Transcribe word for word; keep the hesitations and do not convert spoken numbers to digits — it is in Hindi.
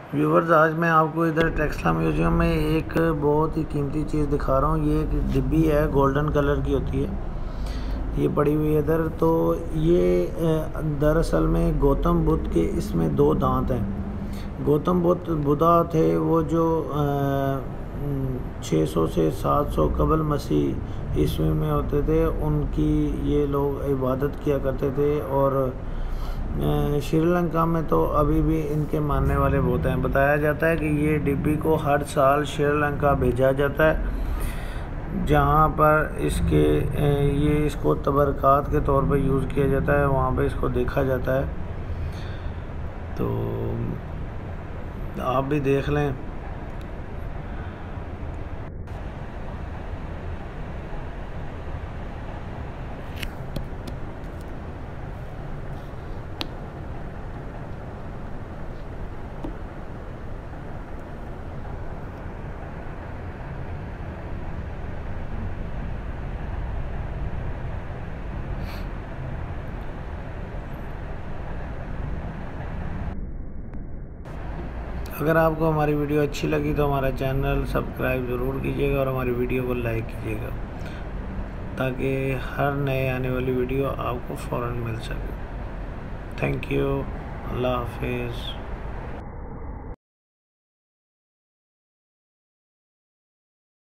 व्यूवर्स, आज मैं आपको इधर टेक्सला म्यूजियम में एक बहुत ही कीमती चीज़ दिखा रहा हूँ। ये एक डिब्बी है, गोल्डन कलर की होती है, ये पड़ी हुई है इधर। तो ये दरअसल में गौतम बुद्ध के इसमें दो दांत हैं। गौतम बुद्ध बुद्धा थे वो जो छः सौ से सात सौ कबल मसीह ईस्वी में होते थे, उनकी ये लोग इबादत किया करते थे। और श्रीलंका में तो अभी भी इनके मानने वाले बहुत हैं। बताया जाता है कि ये डिब्बी को हर साल श्रीलंका भेजा जाता है, जहाँ पर इसके ये इसको तबरकात के तौर पर यूज़ किया जाता है, वहाँ पे इसको देखा जाता है। तो आप भी देख लें। अगर आपको हमारी वीडियो अच्छी लगी तो हमारा चैनल सब्सक्राइब ज़रूर कीजिएगा और हमारी वीडियो को लाइक कीजिएगा, ताकि हर नए आने वाली वीडियो आपको फ़ौरन मिल सके। Thank you. अल्लाह हाफिज़।